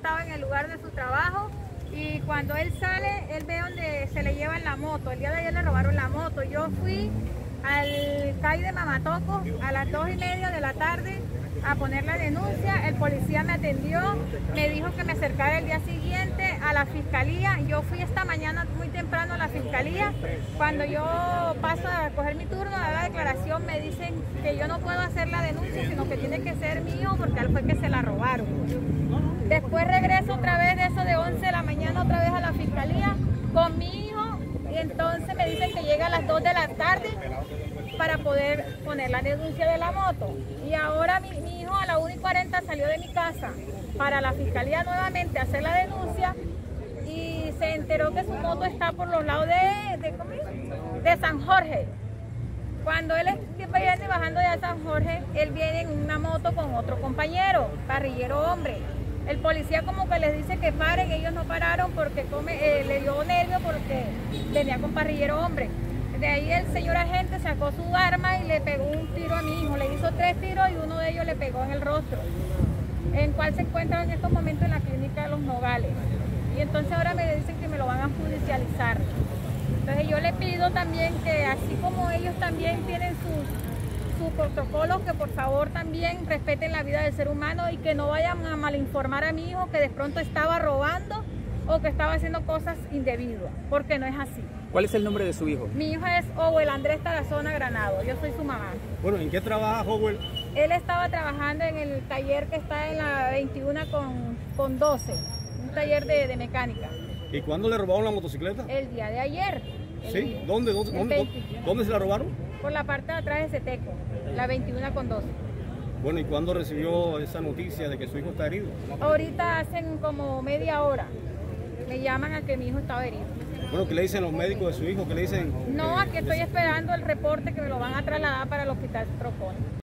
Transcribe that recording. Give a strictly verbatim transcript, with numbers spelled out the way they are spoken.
estaba en el lugar de su trabajo y cuando él sale, él ve donde se le llevan la moto. El día de ayer le robaron la moto. Yo fui al C A I de Mamatoco a las dos y media de la tarde a poner la denuncia. El policía me atendió, me dijo que me acercara el día siguiente a la fiscalía. Yo fui esta mañana muy temprano a la fiscalía. Cuando yo paso a coger mi turno a dar la declaración, me dicen que yo no puedo hacer la denuncia, sino que tiene que ser mi hijo porque él fue que se la robaron. Después regreso otra vez de eso de once de la mañana otra vez a la fiscalía con mi hijo y entonces me dicen que llega a las dos de la tarde para poder poner la denuncia de la moto. Y ahora mi, mi hijo a las una y cuarenta salió de mi casa para la fiscalía nuevamente a hacer la denuncia y se enteró que su moto está por los lados de, de, ¿cómo es? de San Jorge. Cuando él viene bajando de San Jorge, él viene en una moto con otro compañero, parrillero hombre. El policía como que les dice que paren, ellos no pararon porque come, eh, le dio nervio porque venía con parrillero hombre. De ahí el señor agente sacó su arma y le pegó un tiro a mi hijo, le hizo tres tiros y uno de ellos le pegó en el rostro, en cual se encuentra en estos momentos en la clínica de Los Nogales. Y entonces ahora me dicen que me lo van a judicializar. Entonces yo le pido también que así como ellos también tienen sus, sus protocolos, que por favor también respeten la vida del ser humano y que no vayan a malinformar a mi hijo que de pronto estaba robando o que estaba haciendo cosas indebidas, porque no es así. ¿Cuál es el nombre de su hijo? Mi hijo es Owel Andrés Tarazona Granado, yo soy su mamá. Bueno, ¿en qué trabaja Owel? Él estaba trabajando en el taller que está en la veintiuno con, con doce, un taller de, de mecánica. ¿Y cuándo le robaron la motocicleta? El día de ayer. ¿Sí? ¿Dónde, dónde, dónde, dónde se la robaron? Por la parte de atrás de Seteco, la veintiuno con doce. Bueno, ¿y cuándo recibió esa noticia de que su hijo está herido? Ahorita hacen como media hora. Me llaman a que mi hijo estaba herido. Bueno, ¿qué le dicen los médicos de su hijo? ¿Qué le dicen? No, eh, aquí estoy esperando el reporte que me lo van a trasladar para el hospital Procon.